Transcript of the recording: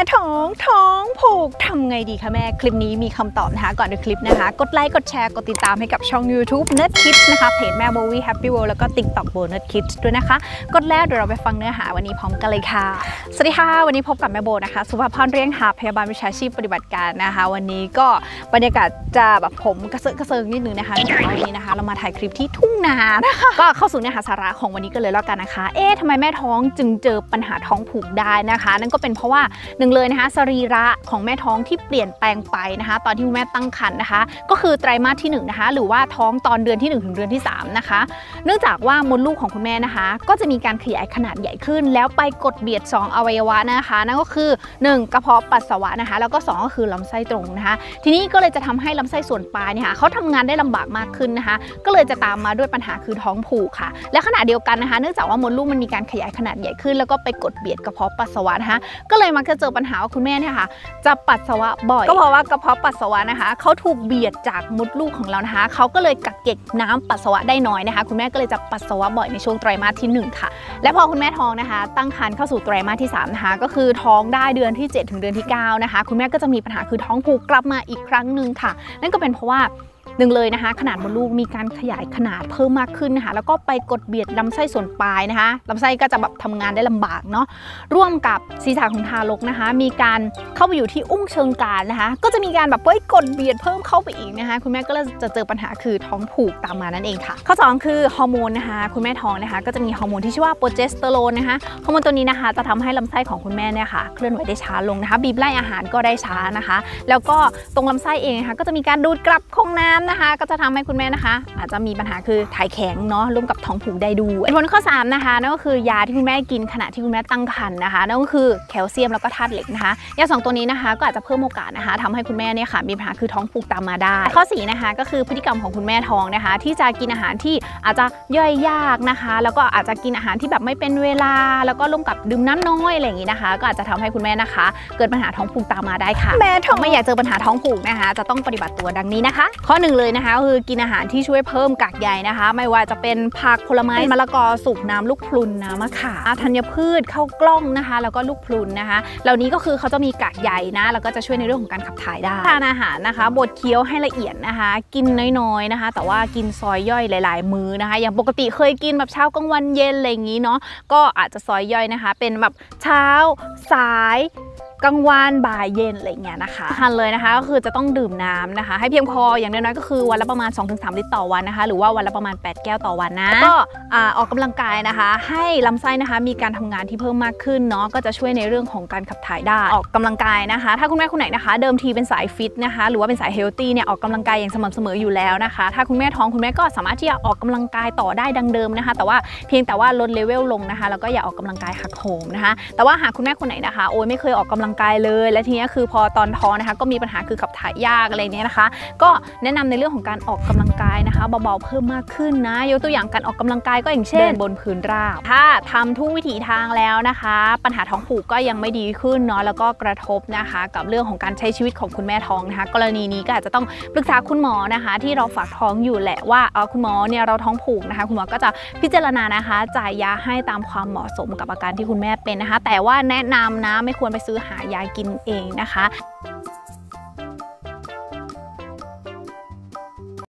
ท้องผูกทำไงดีคะแม่คลิปนี้มีคำตอบนะคะก่อนดูคลิปนะคะกดไลค์กดแชร์กดติดตามให้กับช่อง YouTube Nerd Kids นะคะเพจแม่โบวี่ Happy World แล้วก็ TikTok โบ Nerd Kids ด้วยนะคะกดแล้วเดี๋ยวเราไปฟังเนื้อหาวันนี้พร้อมกันเลยค่ะสวัสดีค่ะวันนี้พบกับแม่โบนะคะสุภาพรเรียงหาพยาบาลวิชาชีพปฏิบัติการนะคะวันนี้ก็บรรยากาศจะแบบผมกระเซิงนิดนึงนะคะวันนี้นะคะเรามาถ่ายคลิปที่ทุ่งนานะคะก็เข้าสู่เนื้อหาสาระของวันนี้กันเลยแล้วกันนะคะทำไมแม่ท้องจึงเจอปัญหาท้องผูกได้นะคะนั่นก็เป็นเพราะว่าหนึ่งเลยนะคะสรีระของแม่ท้องที่เปลี่ยนแปลงไปนะคะตอนที่คุณแม่ตั้งครรภ์นะคะก็คือไตรมาสที่1นะคะหรือว่าท้องตอนเดือนที่1ถึงเดือนที่3นะคะเนื่องจากว่ามดลูกของคุณแม่นะคะก็จะมีการขยายขนาดใหญ่ขึ้นแล้วไปกดเบียด2อวัยวะนะคะนั่นก็คือ1กระเพาะปัสสาวะนะคะแล้วก็2ก็คือลำไส้ตรงนะคะทีนี้ก็เลยจะทำให้ลำไส้ส่วนปลายเนี่ยค่ะเขาทำงานได้ลำบากมากขึ้นนะคะก็เลยจะตามมาด้วยปัญหาคือท้องผูกค่ะและขณะเดียวกันนะคะเนื่องจากว่ามดลูกมันมีการขยายขนาดใหญ่ขึ้นแล้วก็ไปกดเบียดกระเพาะปัสสาวะนะคะก็เลยมักจะเจอปัญหาว่าคุณแม่เนี่ยค่ะจะปัสสาวะบ่อยก็เพราะว่ากระเพาะปัสสาวะนะคะเขาถูกเบียดจากมดลูกของเรานะคะเขาก็เลยกักเก็บน้ำปัสสาวะได้น้อยนะคะคุณแม่ก็เลยจะปัสสาวะบ่อยในช่วงไตรมาสที่1ค่ะและพอคุณแม่ท้องนะคะตั้งครรภ์เข้าสู่ไตรมาสที่3นะคะก็คือท้องได้เดือนที่7ถึงเดือนที่9นะคะคุณแม่ก็จะมีปัญหาคือท้องผูกกลับมาอีกครั้งหนึ่งค่ะนั่นก็เป็นเพราะว่าหนึ่งเลยนะคะขนาดมดลูกมีการขยายขนาดเพิ่มมากขึ้นนะคะแล้วก็ไปกดเบียดลำไส้ส่วนปลายนะคะลำไส้ก็จะแบบทำงานได้ลำบากเนาะร่วมกับศีรษะของทารกนะคะมีการเข้าไปอยู่ที่อุ้งเชิงกรานนะคะก็จะมีการแบบกดเบียดเพิ่มเข้าไปอีกนะคะคุณแม่ก็จะเจอปัญหาคือท้องผูกตามมานั่นเองค่ะข้อ2คือฮอร์โมนนะคะคุณแม่ท้องนะคะก็จะมีฮอร์โมนที่ชื่อว่าโปรเจสเตอโรนนะคะฮอร์โมนตัวนี้นะคะจะทำให้ลำไส้ของคุณแม่เนี่ยค่ะเคลื่อนไหวได้ช้าลงนะคะบีบไล่อาหารก็ได้ช้านะคะแล้วก็ตรงลำไส้เองนะคะก็จะมีการดูดกลับของน้ำนะคะก็จะทำให้คุณแม่นะคะอาจจะมีปัญหาคือถ่ายแข็งเนาะร่วมกับท้องผูกได้ด้วยผลข้อ3นะคะนั่นก็คือยาที่คุณแม่กินขณะที่คุณแม่ตั้งครรภ์นะคะนั่นก็คือแคลเซียมแล้วก็ธาตุเหล็กนะคะยา2ตัวนี้นะคะก็อาจจะเพิ่มโอกาสนะคะทำให้คุณแม่เนี่ยค่ะมีปัญหาคือท้องผูกตามมาได้ข้อ4นะคะก็คือพฤติกรรมของคุณแม่ท้องนะคะที่จะกินอาหารที่อาจจะย่อยยากนะคะแล้วก็อาจจะกินอาหารที่แบบไม่เป็นเวลาแล้วก็ร่วมกับดื่มน้ำน้อยอะไรอย่างนี้นะคะก็อาจจะทำให้คุณแม่นะคะเกิดปัญหาท้องผูกตามมาได้ค่ะแม่ท้องไม่อยากเจอปัญหาท้องผูกนะคะจะต้องปฏิบัติตัวดังนี้นะคะข้อ1เลยนะคะคือกินอาหารที่ช่วยเพิ่มกากใยนะคะไม่ว่าจะเป็นผักผลไม้มะละกอสุกน้ำลูกพลุนน้ำมะขามธัญพืชข้าวกล้องนะคะแล้วก็ลูกพลุนนะคะเหล่านี้ก็คือเขาจะมีกากใยนะแล้วก็จะช่วยในเรื่องของการขับถ่ายได้ทานอาหารนะคะบดเคี้ยวให้ละเอียดนะคะกินน้อยๆนะคะแต่ว่ากินซอยย่อยหลายๆมื้อนะคะอย่างปกติเคยกินแบบเช้ากลางวันเย็นอะไรอย่างนี้เนาะก็อาจจะซอยย่อยนะคะเป็นแบบเช้าสายกลางวันบ่ายเย็นอะไรเงี้ยนะคะสำคัญเลยนะคะก็คือจะต้องดื่มน้ำนะคะให้เพียงพออย่างน้อยๆก็คือวันละประมาณ 2-3 ลิตรต่อวันนะคะหรือว่าวันละประมาณ8แก้วต่อวันนะก็ออกกำลังกายนะคะให้ลำไส้นะคะมีการทำงานที่เพิ่มมากขึ้นเนาะก็จะช่วยในเรื่องของการขับถ่ายได้ออกกำลังกายนะคะถ้าคุณแม่คนไหนนะคะเดิมทีเป็นสายฟิตนะคะหรือว่าเป็นสายเฮลตี้เนี่ยออกกำลังกายอย่างสม่ำเสมออยู่แล้วนะคะถ้าคุณแม่ท้องคุณแม่ก็สามารถที่จะออกกำลังกายต่อได้ดังเดิมนะคะแต่ว่าเพียงแต่ว่าลดเลเวลลงนะคะแล้วก็อย่าออกกำลังกายหักโหมนะคะแต่ว่าหากคุณแม่คนไหนนะคะโอ้ยไม่เคยออกกำลังกายเลยและทีนี้คือพอตอนท้องนะคะก็มีปัญหาคือขับถ่ายยากอะไรเนี้ยนะคะก็แนะนำในเรื่องของการออกกำลังกายนะคะเบาๆเพิ่มมากขึ้นนะยกตัวอย่างการออกกำลังกายก็อย่างเช่นเดินบนพื้นราบถ้าทำทุกวิถีทางแล้วนะคะปัญหาท้องผูกก็ยังไม่ดีขึ้นเนาะแล้วก็กระทบนะคะกับเรื่องของการใช้ชีวิตของคุณแม่ท้องนะคะกรณีนี้ก็อาจจะต้องปรึกษาคุณหมอนะคะที่เราฝากท้องอยู่แหละว่าคุณหมอเนี่ยเราท้องผูกนะคะคุณหมอก็จะพิจารณานะคะจ่ายยาให้ตามความเหมาะสมกับอาการที่คุณแม่เป็นนะคะแต่ว่าแนะนำนะไม่ควรไปซื้อหายากินเองนะคะ